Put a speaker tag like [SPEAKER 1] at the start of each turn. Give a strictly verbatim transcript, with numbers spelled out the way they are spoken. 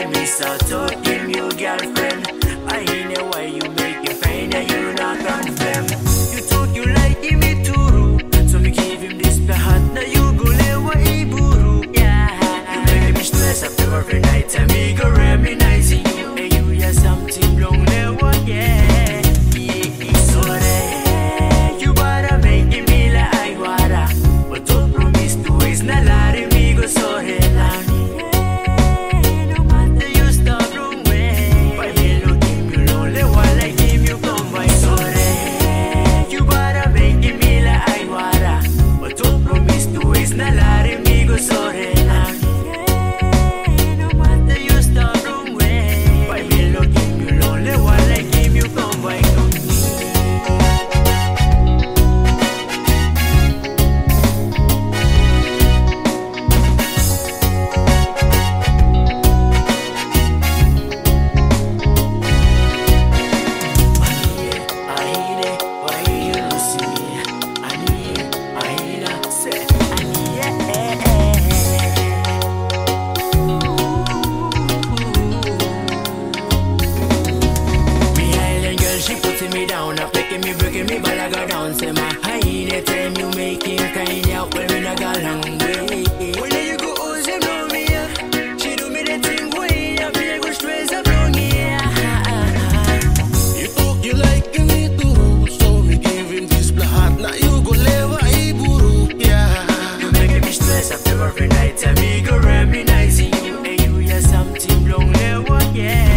[SPEAKER 1] really miss out to him, you girlfriend. I know why you make it fine and you not confirm. You talk you like him, me too. So me give him this behat, now you go lewa iburu. Yeah, you make me stress after every night, and me go reminisce you. Hey, you yeah something long lewa, yeah. Yeah, sorry, you better make me like I wanna. But don't promise to waste na lari me go sorry lang. No matter you stop wrong way, why me looking you lonely while I give you come by. Sorry, you better make me like I wanna. But don't promise to waste na lari me go sorry lang. No matter you stop wrong way, why me looking you lonely while I give you come by. Me down, up making me breaking me, but I go down. Say my high anytime you making kind out when we not go long way. When you go oh, she know me, she do me the thing way. I feel go stress up long here.
[SPEAKER 2] You talk you like me too, so me give him this blahat. Now you go lewa iburu, yeah.
[SPEAKER 1] You making me stress after every night, and me go reminisce you. Hey, you yeah something long lewa, yeah.